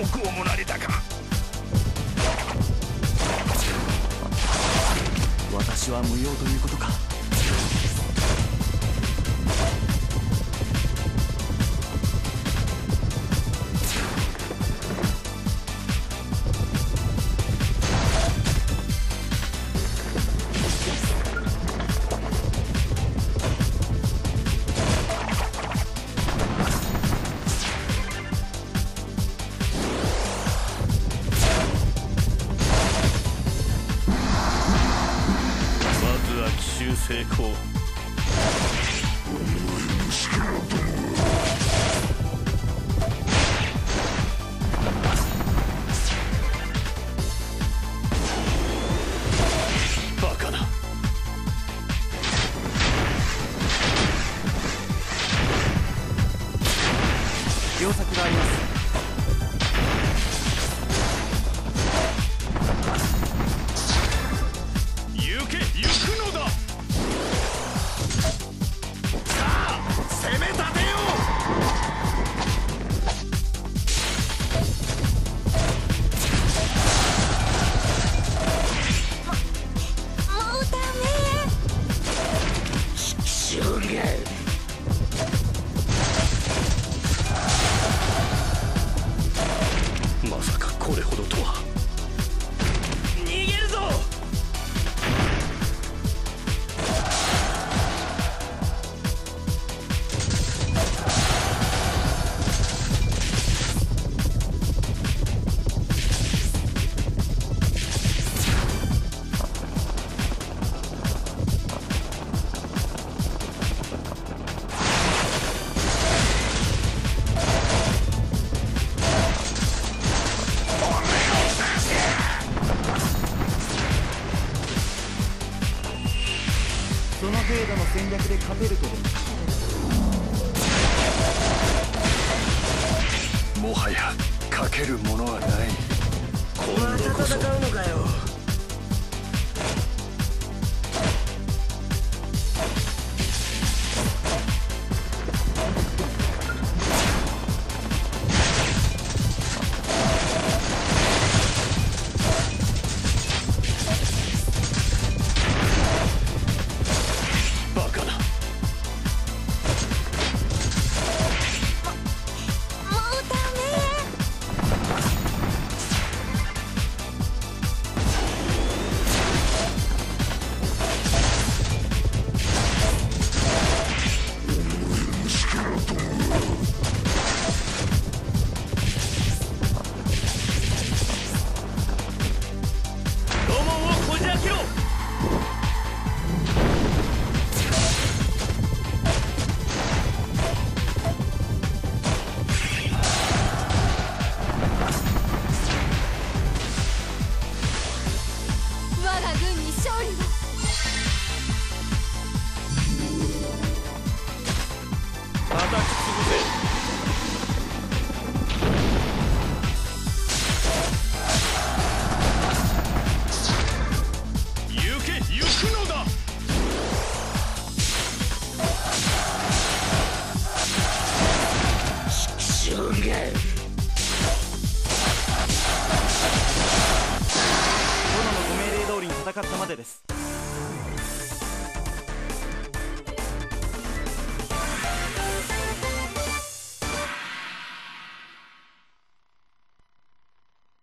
毒を盛られたか。 私は無用ということか。 成功。バカな。 良作があります。 行け、行くのだ。攻め立てよもうダメ。 しゅうげ。まさかこれほどとは。逃げるぞ。 その程度の戦略で勝てるとでも。 もはやかけるものはない。今度こそ。 戦うのかよ。 戦ったまでです。